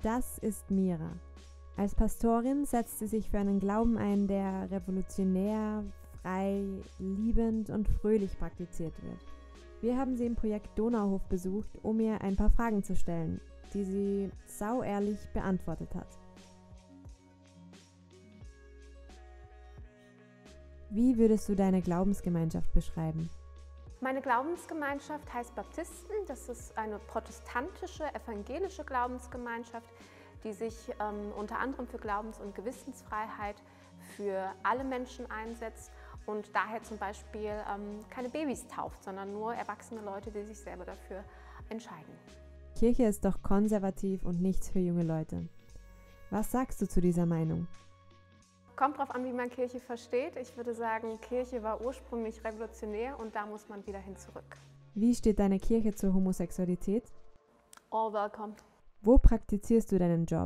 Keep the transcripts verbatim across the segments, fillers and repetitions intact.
Das ist Mira. Als Pastorin setzt sie sich für einen Glauben ein, der revolutionär, frei, liebend und fröhlich praktiziert wird. Wir haben sie im Projekt Donauhof besucht, um ihr ein paar Fragen zu stellen, die sie sauehrlich beantwortet hat. Wie würdest du deine Glaubensgemeinschaft beschreiben? Meine Glaubensgemeinschaft heißt Baptisten. Das ist eine protestantische, evangelische Glaubensgemeinschaft, die sich ähm, unter anderem für Glaubens- und Gewissensfreiheit für alle Menschen einsetzt und daher zum Beispiel ähm, keine Babys tauft, sondern nur erwachsene Leute, die sich selber dafür entscheiden. Kirche ist doch konservativ und nichts für junge Leute. Was sagst du zu dieser Meinung? Kommt drauf an, wie man Kirche versteht. Ich würde sagen, Kirche war ursprünglich revolutionär und da muss man wieder hin zurück. Wie steht deine Kirche zur Homosexualität? All welcome. Wo praktizierst du deinen Job?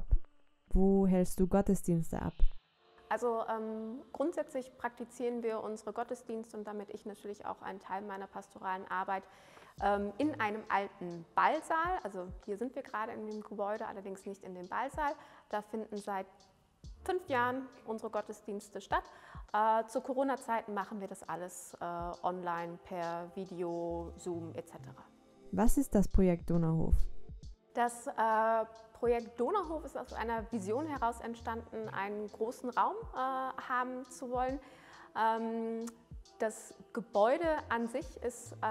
Wo hältst du Gottesdienste ab? Also ähm, grundsätzlich praktizieren wir unsere Gottesdienste und damit ich natürlich auch einen Teil meiner pastoralen Arbeit ähm, in einem alten Ballsaal. Also hier sind wir gerade in dem Gebäude, allerdings nicht in dem Ballsaal. Da finden seit fünf Jahren unsere Gottesdienste statt. Äh, zu Corona-Zeiten machen wir das alles äh, online per Video, Zoom et cetera. Was ist das Projekt Donauhof? Das äh, Projekt Donauhof ist aus einer Vision heraus entstanden, einen großen Raum äh, haben zu wollen. Ähm, das Gebäude an sich ist äh,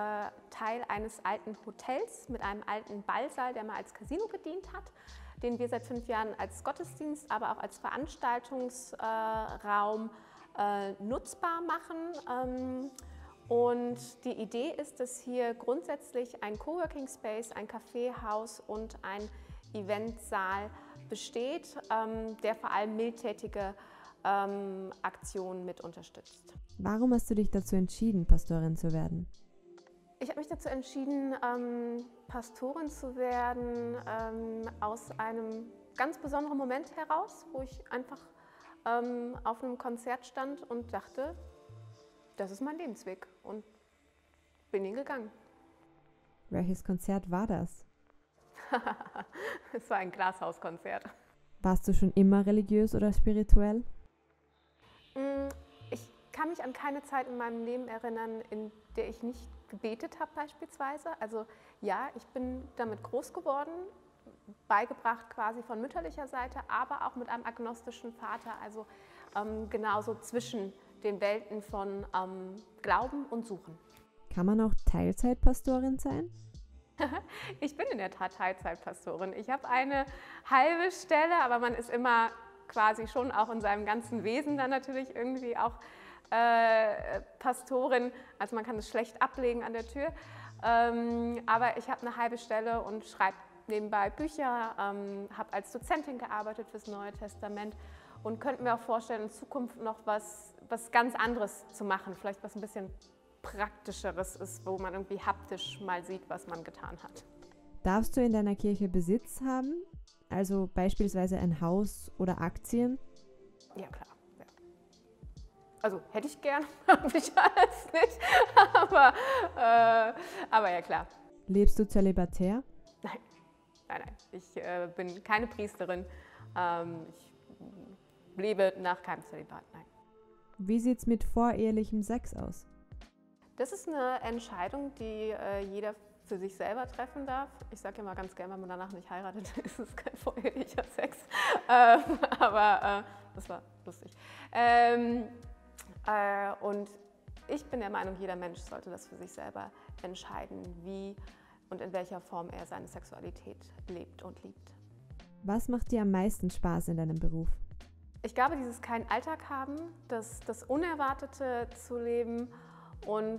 Teil eines alten Hotels mit einem alten Ballsaal, der mal als Casino gedient hat, den wir seit fünf Jahren als Gottesdienst, aber auch als Veranstaltungsraum äh, äh, nutzbar machen. Ähm, und die Idee ist, dass hier grundsätzlich ein Coworking Space, ein Kaffeehaus und ein Eventsaal besteht, ähm, der vor allem mildtätige ähm, Aktionen mit unterstützt. Warum hast du dich dazu entschieden, Pastorin zu werden? Ich habe mich dazu entschieden, ähm, Pastorin zu werden, ähm, aus einem ganz besonderen Moment heraus, wo ich einfach ähm, auf einem Konzert stand und dachte, das ist mein Lebensweg und bin ihn gegangen. Welches Konzert war das? Es war ein Glashauskonzert. Warst du schon immer religiös oder spirituell? Ich kann mich an keine Zeit in meinem Leben erinnern, in der ich nicht gebetet habe beispielsweise. Also ja, ich bin damit groß geworden, beigebracht quasi von mütterlicher Seite, aber auch mit einem agnostischen Vater, also ähm, genauso zwischen den Welten von ähm, Glauben und Suchen. Kann man auch Teilzeitpastorin sein? Ich bin in der Tat Teilzeitpastorin. Ich habe eine halbe Stelle, aber man ist immer quasi schon auch in seinem ganzen Wesen dann natürlich irgendwie auch äh, Pastorin. Also man kann es schlecht ablegen an der Tür. Ähm, aber ich habe eine halbe Stelle und schreibe nebenbei Bücher, ähm, habe als Dozentin gearbeitet fürs Neue Testament und könnte mir auch vorstellen, in Zukunft noch was, was ganz anderes zu machen, vielleicht was ein bisschen Praktischeres ist, wo man irgendwie haptisch mal sieht, was man getan hat. Darfst du in deiner Kirche Besitz haben? Also beispielsweise ein Haus oder Aktien? Ja, klar. Ja. Also hätte ich gern, habe ich alles nicht, aber, äh, aber ja, klar. Lebst du zölibatär? Nein, nein, nein. Ich äh, bin keine Priesterin. Ähm, ich lebe nach keinem Zölibat, nein. Wie sieht es mit vorehelichem Sex aus? Das ist eine Entscheidung, die äh, jeder für sich selber treffen darf. Ich sage immer ganz gerne, wenn man danach nicht heiratet, ist es kein vorehelicher Sex. Ähm, aber äh, das war lustig. Ähm, äh, und ich bin der Meinung, jeder Mensch sollte das für sich selber entscheiden, wie und in welcher Form er seine Sexualität lebt und liebt. Was macht dir am meisten Spaß in deinem Beruf? Ich glaube, dieses keinen Alltag haben, das, das Unerwartete zu leben und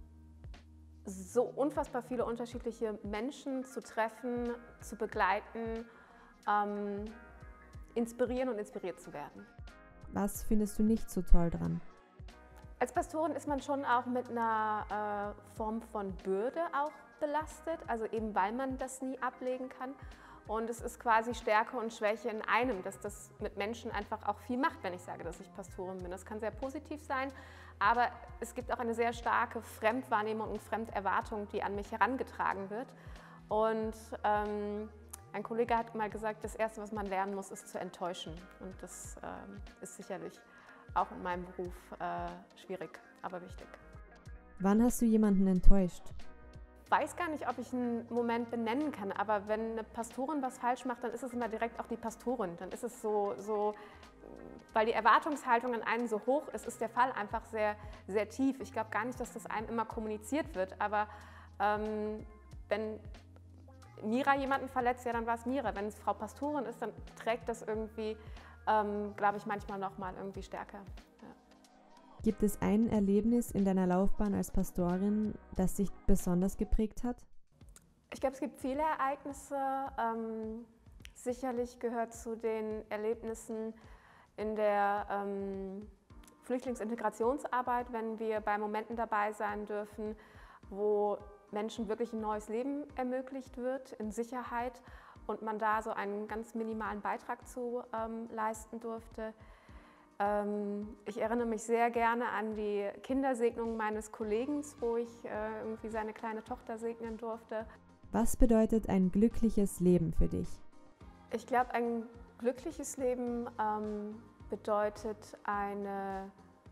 so unfassbar viele unterschiedliche Menschen zu treffen, zu begleiten, ähm, inspirieren und inspiriert zu werden. Was findest du nicht so toll dran? Als Pastorin ist man schon auch mit einer äh, Form von Bürde auch belastet, also eben weil man das nie ablegen kann. Und es ist quasi Stärke und Schwäche in einem, dass das mit Menschen einfach auch viel macht, wenn ich sage, dass ich Pastorin bin. Das kann sehr positiv sein, aber es gibt auch eine sehr starke Fremdwahrnehmung und Fremderwartung, die an mich herangetragen wird. Und ähm, ein Kollege hat mal gesagt, das Erste, was man lernen muss, ist zu enttäuschen. Und das ähm, ist sicherlich auch in meinem Beruf äh, schwierig, aber wichtig. Wann hast du jemanden enttäuscht? Ich weiß gar nicht, ob ich einen Moment benennen kann, aber wenn eine Pastorin was falsch macht, dann ist es immer direkt auch die Pastorin. Dann ist es so, so weil die Erwartungshaltung an einen so hoch ist, ist der Fall einfach sehr, sehr tief. Ich glaube gar nicht, dass das einem immer kommuniziert wird, aber ähm, wenn Mira jemanden verletzt, ja, dann war es Mira. Wenn es Frau Pastorin ist, dann trägt das irgendwie, ähm, glaube ich, manchmal noch mal irgendwie stärker. Ja. Gibt es ein Erlebnis in deiner Laufbahn als Pastorin, das dich besonders geprägt hat? Ich glaube, es gibt viele Ereignisse. Ähm, sicherlich gehört zu den Erlebnissen in der ähm, Flüchtlingsintegrationsarbeit, wenn wir bei Momenten dabei sein dürfen, wo Menschen wirklich ein neues Leben ermöglicht wird, in Sicherheit, und man da so einen ganz minimalen Beitrag zu ähm, leisten durfte. Ähm, ich erinnere mich sehr gerne an die Kindersegnung meines Kollegen, wo ich äh, irgendwie seine kleine Tochter segnen durfte. Was bedeutet ein glückliches Leben für dich? Ich glaube, ein glückliches Leben ähm, bedeutet eine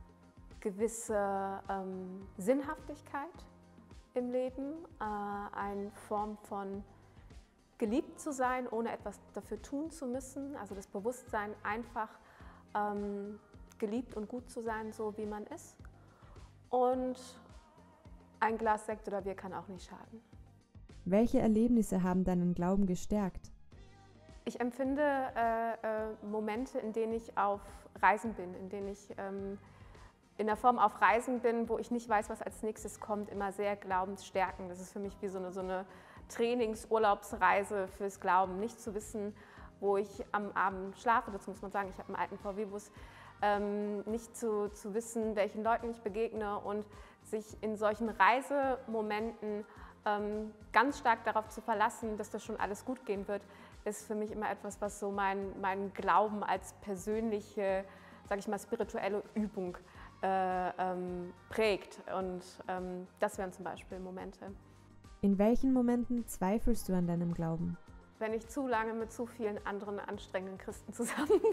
gewisse ähm, Sinnhaftigkeit im Leben, äh, eine Form von geliebt zu sein, ohne etwas dafür tun zu müssen, also das Bewusstsein, einfach ähm, geliebt und gut zu sein, so wie man ist. Und ein Glas Sekt oder Bier kann auch nicht schaden. Welche Erlebnisse haben deinen Glauben gestärkt? Ich empfinde äh, äh, Momente, in denen ich auf Reisen bin, in denen ich ähm, in der Form auf Reisen bin, wo ich nicht weiß, was als nächstes kommt, immer sehr glaubensstärkend. Das ist für mich wie so eine, so eine Trainings-Urlaubsreise fürs Glauben. Nicht zu wissen, wo ich am Abend schlafe, dazu muss man sagen, ich habe einen alten V W-Bus, ähm, nicht zu, zu wissen, welchen Leuten ich begegne, und sich in solchen Reisemomenten ähm, ganz stark darauf zu verlassen, dass das schon alles gut gehen wird, ist für mich immer etwas, was so mein, mein Glauben als persönliche, sage ich mal, spirituelle Übung äh, ähm, prägt. Und ähm, das wären zum Beispiel Momente. In welchen Momenten zweifelst du an deinem Glauben? Wenn ich zu lange mit zu vielen anderen anstrengenden Christen zusammen bin.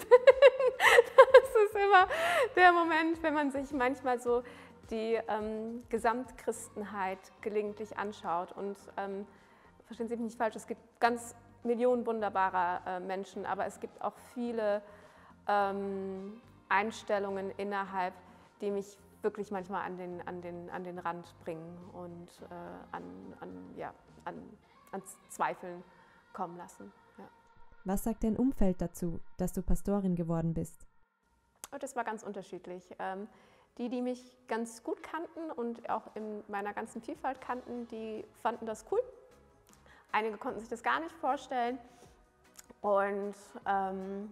Das ist immer der Moment, wenn man sich manchmal so die ähm, Gesamtchristenheit gelegentlich anschaut. Und ähm, verstehen Sie mich nicht falsch, es gibt ganz Millionen wunderbarer äh, Menschen, aber es gibt auch viele ähm, Einstellungen innerhalb, die mich wirklich manchmal an den, an den, an den Rand bringen und äh, an, an, ja, an, an Zweifeln kommen lassen. Ja. Was sagt dein Umfeld dazu, dass du Pastorin geworden bist? Oh, das war ganz unterschiedlich. Ähm, die, die mich ganz gut kannten und auch in meiner ganzen Vielfalt kannten, die fanden das cool. Einige konnten sich das gar nicht vorstellen. Und ähm,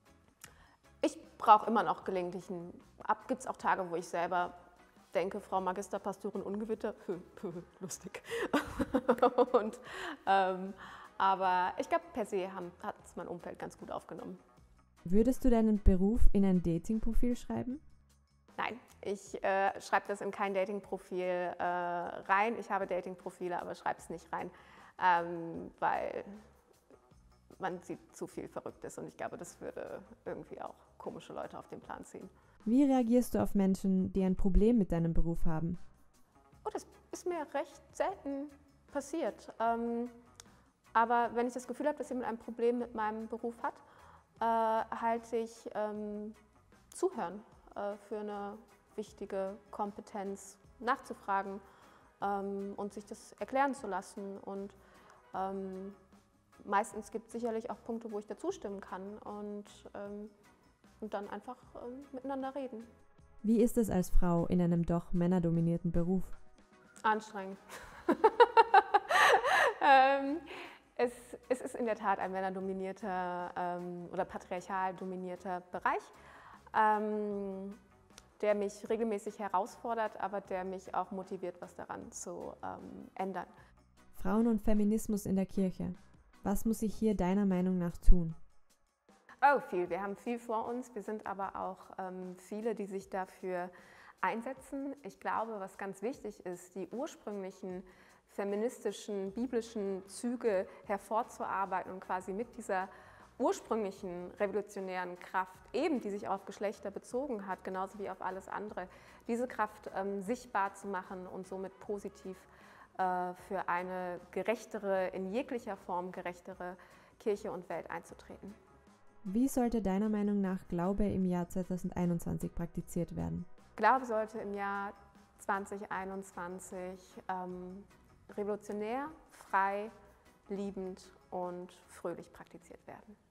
ich brauche immer noch gelegentlich einen, ab gibt es auch Tage, wo ich selber denke, Frau Magisterpastorin Ungewitter, lustig. Und, ähm, aber ich glaube, per se hat es mein Umfeld ganz gut aufgenommen. Würdest du deinen Beruf in ein Dating-Profil schreiben? Nein, ich äh, schreibe das in kein Dating-Profil äh, rein. Ich habe Dating-Profile, aber schreibe es nicht rein, ähm, weil man sieht zu viel Verrücktes, und ich glaube, das würde irgendwie auch komische Leute auf den Plan ziehen. Wie reagierst du auf Menschen, die ein Problem mit deinem Beruf haben? Oh, das ist mir recht selten passiert. Ähm, aber wenn ich das Gefühl habe, dass jemand ein Problem mit meinem Beruf hat, äh, halte ich ähm, Zuhören äh, für eine wichtige Kompetenz, nachzufragen ähm, und sich das erklären zu lassen. Und ähm, meistens gibt es sicherlich auch Punkte, wo ich da zustimmen kann, und, ähm, und dann einfach ähm, miteinander reden. Wie ist es als Frau in einem doch männerdominierten Beruf? Anstrengend. ähm, es, es ist in der Tat ein männerdominierter ähm, oder patriarchal dominierter Bereich, ähm, der mich regelmäßig herausfordert, aber der mich auch motiviert, was daran zu ähm, ändern. Frauen und Feminismus in der Kirche. Was muss sich hier deiner Meinung nach tun? Oh, viel. Wir haben viel vor uns. Wir sind aber auch ähm, viele, die sich dafür einsetzen. Ich glaube, was ganz wichtig ist, die ursprünglichen feministischen, biblischen Züge hervorzuarbeiten und quasi mit dieser ursprünglichen revolutionären Kraft, eben die sich auf Geschlechter bezogen hat, genauso wie auf alles andere, diese Kraft ähm, sichtbar zu machen und somit positiv äh, für eine gerechtere, in jeglicher Form gerechtere Kirche und Welt einzutreten. Wie sollte deiner Meinung nach Glaube im Jahr zweitausendeinundzwanzig praktiziert werden? Glaube sollte im Jahr zweitausendeinundzwanzig ähm, revolutionär, frei, liebend und fröhlich praktiziert werden.